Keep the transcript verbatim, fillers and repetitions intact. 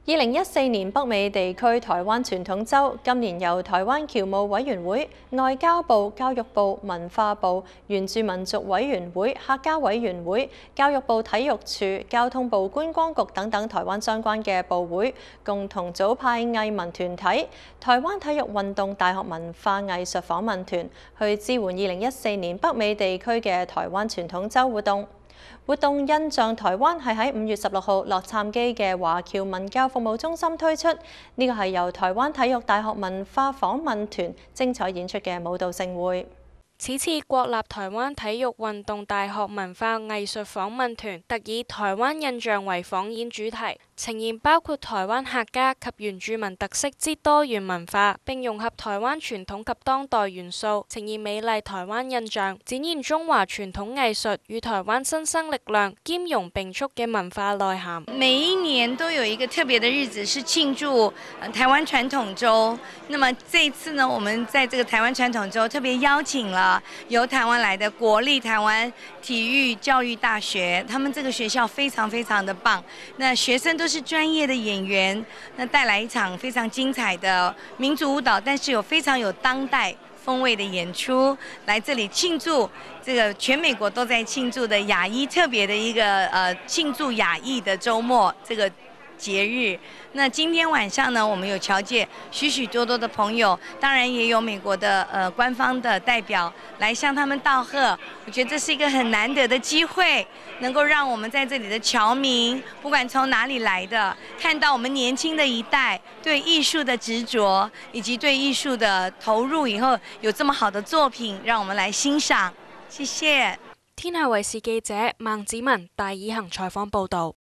二零一四年北美地區台灣傳統週，今年由台灣僑務委員會、外交部、教育部、文化部、原住民族委員會、客家委員會、教育部體育處、交通部觀光局等等台灣相關嘅部會，共同組派藝文團體台灣體育運動大學文化藝術訪問團，去支援二零一四年北美地區嘅台灣傳統週活動。活動印象台灣係喺五月十六號洛杉磯嘅華僑文教服務中心推出，呢個係由台灣體育大學文化訪問團精彩演出嘅舞蹈盛會。 此次國立台灣體育運動大學文化藝術訪問團特以台灣印象為訪演主題，呈現包括台灣客家及原住民特色之多元文化，並融合台灣傳統及當代元素，呈現美麗台灣印象，展現中華傳統藝術與台灣新生力量兼容並蓄嘅文化內涵。 每一年都有一個特別的日子是慶祝台灣傳統週，那麼這一次呢，我們在這個台灣傳統週特別邀請了由台灣來的國立台灣體育教育大學，他們這個學校非常非常的棒，那學生都是專業的演員，那帶來一場非常精彩的民族舞蹈，但是有非常有當代風味的演出，來這裡慶祝這個全美國都在慶祝的亞裔特別的一個呃慶祝亞裔的週末這個節日。那今天晚上呢，我們有僑界許許多多的朋友，當然也有美國的呃官方的代表來向他們道賀。我覺得這是一個很難得的機會，能夠讓我們在這裡的僑民，不管從哪裡來的，看到我們年輕的一代對藝術的執着，以及對藝術的投入以後，有這麼好的作品，讓我們來欣賞。謝謝。 天下衛視記者孟子文、戴以恒採訪報導。